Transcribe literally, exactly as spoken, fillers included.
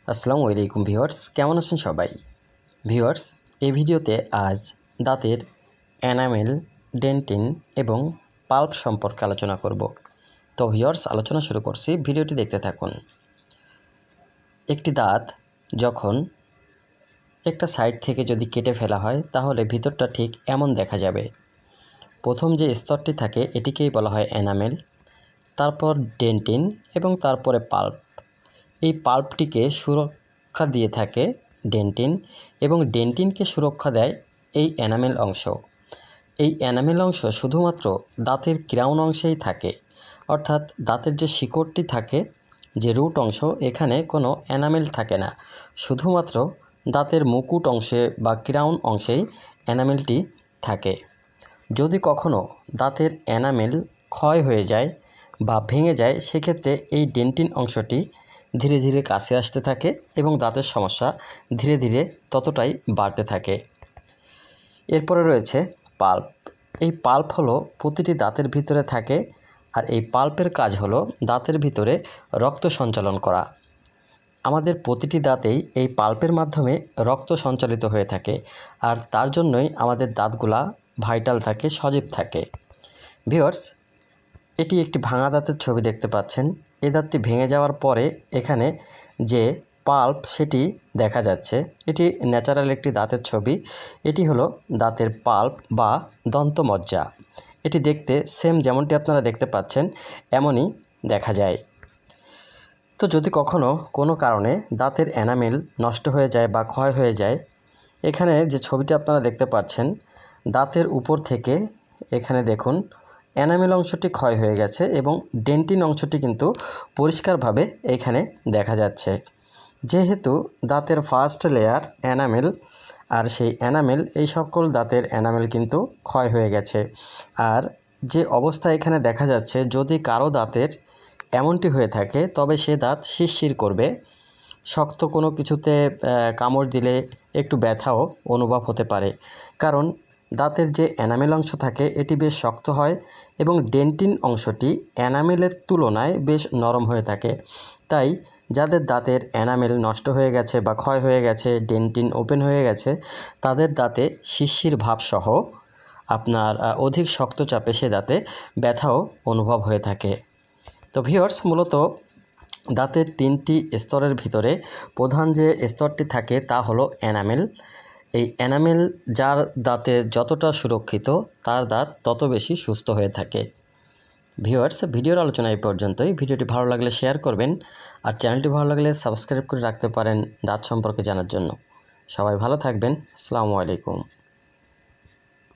আসসালামু আলাইকুম ভিউয়ার্স, কেমন আছেন সবাই? ভিউয়ার্স, এই ভিডিওতে আজ দাঁতের এনামেল, ডেন্টিন এবং পাল্প সম্পর্কে আলোচনা করব। তো ভিউয়ার্স, আলোচনা শুরু করছি, ভিডিওটি দেখতে থাকুন। একটি দাঁত যখন একটা সাইড থেকে যদি কেটে ফেলা হয় তাহলে ভিতরটা ঠিক এমন দেখা যাবে। প্রথম যে স্তরটি থাকে এটিকেই বলা হয় এনামেল, তারপর ডেন্টিন এবং তারপরে পাল্প। এই পাল্পটিকে সুরক্ষা দিয়ে থাকে ডেন্টিন এবং ডেন্টিনকে সুরক্ষা দেয় এই এনামেল অংশ। এই এনামেল অংশ শুধুমাত্র দাঁতের ক্রাউন অংশেই থাকে, অর্থাৎ দাঁতের যে শিকড়টি থাকে, যে রুট অংশ, এখানে কোনো এনামেল থাকে না। শুধুমাত্র দাঁতের মুকুট অংশে বা ক্রাউন অংশেই এনামেলটি থাকে। যদি কখনো দাঁতের এনামেল ক্ষয় হয়ে যায় বা ভেঙে যায়, সেক্ষেত্রে এই ডেন্টিন অংশটি ধীরে ধীরে কাছে আসতে থাকে এবং দাঁতের সমস্যা ধীরে ধীরে ততটাই বাড়তে থাকে। এরপরে রয়েছে পাল্প। এই পাল্প হলো প্রতিটি দাঁতের ভিতরে থাকে, আর এই পাল্পের কাজ হলো দাঁতের ভিতরে রক্ত সঞ্চালন করা। আমাদের প্রতিটি দাঁতেই এই পাল্পের মাধ্যমে রক্ত সঞ্চালিত হয়ে থাকে, আর তার জন্যই আমাদের দাঁতগুলা ভাইটাল থাকে, সজীব থাকে। ভিউয়ার্স, এটি একটি ভাঙা দাঁতের ছবি দেখতে পাচ্ছেন। এই দাঁতটি ভেঙে যাওয়ার পরে এখানে যে পাল্প সেটি দেখা যাচ্ছে। এটি ন্যাচারাল একটি দাঁতের ছবি। এটি হলো দাঁতের পাল্প বা দন্তমজ্জা। এটি দেখতে সেম যেমনটি আপনারা দেখতে পাচ্ছেন এমনই দেখা যায়। তো যদি কখনো কোনো কারণে দাঁতের এনামেল নষ্ট হয়ে যায় বা ক্ষয় হয়ে যায়, এখানে যে ছবিটি আপনারা দেখতে পাচ্ছেন, দাঁতের উপর থেকে এখানে দেখুন এনামেল অংশটি ক্ষয় হয়ে গেছে এবং ডেন্টিন অংশটি কিন্তু পরিষ্কারভাবে এখানে দেখা যাচ্ছে। যেহেতু দাঁতের ফার্স্ট লেয়ার এনামেল, আর সেই এনামেল, এই সকল দাঁতের এনামেল কিন্তু ক্ষয় হয়ে গেছে। আর যে অবস্থা এখানে দেখা যাচ্ছে, যদি কারো দাঁতের এমনটি হয়ে থাকে তবে সে দাঁত শিরশির করবে। শক্ত কোনো কিছুতে কামড় দিলে একটু ব্যথাও অনুভব হতে পারে, কারণ দাঁতের যে এনামেল অংশ থাকে এটি বেশ শক্ত হয় এবং ডেন্টিন অংশটি এনামেলের তুলনায় বেশ নরম হয়ে থাকে। তাই যাদের দাঁতের এনামেল নষ্ট হয়ে গেছে বা ক্ষয় হয়ে গেছে, ডেন্টিন ওপেন হয়ে গেছে, তাদের দাঁতে শিরশির ভাবসহ আপনার অধিক শক্ত চাপে সে দাঁতে ব্যথাও অনুভব হয়ে থাকে। তো ভিউয়ার্স, মূলত দাঁতের তিনটি স্তরের ভিতরে প্রধান যে স্তরটি থাকে তা হলো এনামেল। এই এনামেল যার দাঁতে যতটা সুরক্ষিত, তার দাঁত তত বেশি সুস্থ হয়ে থাকে। ভিউয়ার্স, ভিডিওর আলোচনা এই পর্যন্তই। ভিডিওটি ভালো লাগলে শেয়ার করবেন, আর চ্যানেলটি ভালো লাগলে সাবস্ক্রাইব করে রাখতে পারেন দাঁত সম্পর্কে জানার জন্য। সবাই ভালো থাকবেন। আসসালামু আলাইকুম।